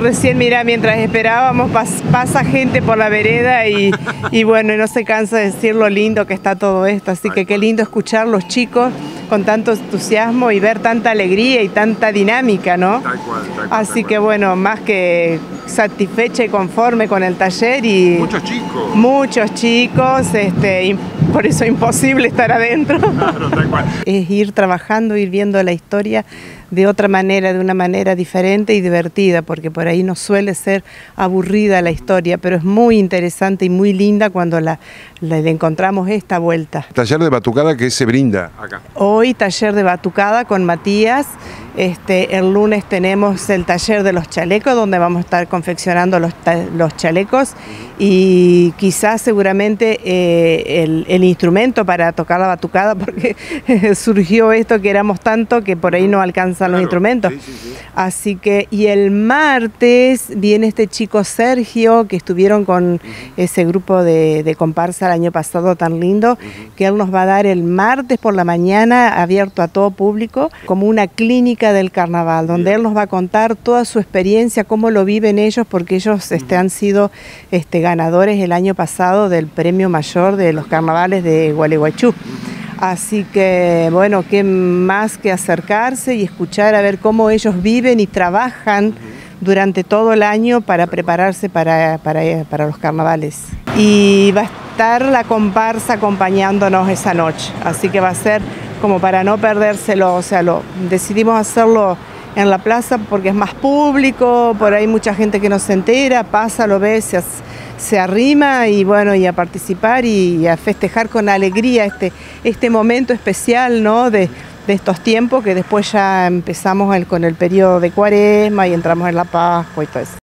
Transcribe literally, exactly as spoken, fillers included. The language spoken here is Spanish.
Recién, mira, mientras esperábamos pas, pasa gente por la vereda y, y bueno, no se cansa de decir lo lindo que está todo esto, así que qué lindo escuchar los chicos con tanto entusiasmo y ver tanta alegría y tanta dinámica, ¿no? Tal cual, tal cual, así tal que cual. bueno, más que satisfecha y conforme con el taller y... Muchos chicos. Muchos chicos, este, por eso es imposible estar adentro. Claro, tal cual. Es ir trabajando, ir viendo la historia de otra manera, de una manera diferente y divertida, porque por ahí no suele ser aburrida la historia, pero es muy interesante y muy linda cuando la, la le encontramos esta vuelta. Taller de batucada que se brinda acá. Hoy taller de batucada con Matías, este, el lunes tenemos el taller de los chalecos, donde vamos a estar confeccionando los, los chalecos y quizás seguramente eh, el, el instrumento para tocar la batucada, porque surgió esto que éramos tanto que por ahí no alcanzan claro, los instrumentos. Sí, sí, sí. Así que, y el martes viene este chico Sergio, que estuvieron con uh-huh. ese grupo de, de comparsa el año pasado tan lindo, uh-huh. que él nos va a dar el martes por la mañana, abierto a todo público, como una clínica del carnaval, donde Bien. él nos va a contar toda su experiencia, cómo lo viven ellos, porque ellos uh-huh. este, han sido este, ganadores el año pasado del premio mayor de los carnavales de Gualeguaychú. Uh-huh. Así que, bueno, qué más que acercarse y escuchar a ver cómo ellos viven y trabajan durante todo el año para prepararse para, para, para los carnavales. Y va a estar la comparsa acompañándonos esa noche, así que va a ser como para no perdérselo, o sea, lo, decidimos hacerlo en la plaza porque es más público, por ahí mucha gente que no se entera, pasa, lo ve, se, se arrima y bueno, y a participar y a festejar con alegría este, este momento especial, ¿no? de, de estos tiempos que después ya empezamos el, con el periodo de Cuaresma y entramos en la Pascua y todo eso.